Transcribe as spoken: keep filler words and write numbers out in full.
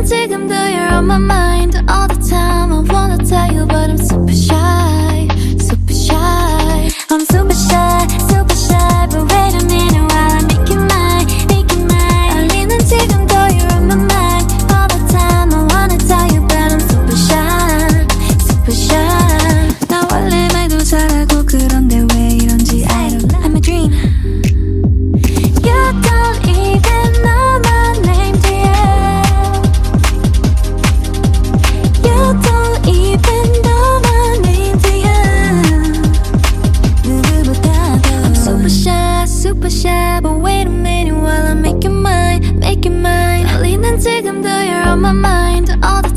지금도 you're on my mind all the time. I wanna tell you but I'm super shy, super shy. I'm super shy, super shy. But wait a minute while I make you mine, make you mine. 떨리는 지금도 you're on my mind all the time. I wanna tell you but I'm super shy, super shy. 나 원래 말도 잘하고 그런데 왜 이런지 I don't know. I'm a dream. You don't even know my name, dear. You don't even know my name, dear. 누구보다도 I'm super shy, super shy. But wait a minute while I make you mine, make you mine. 떨리는 지금도 you're on my mind all the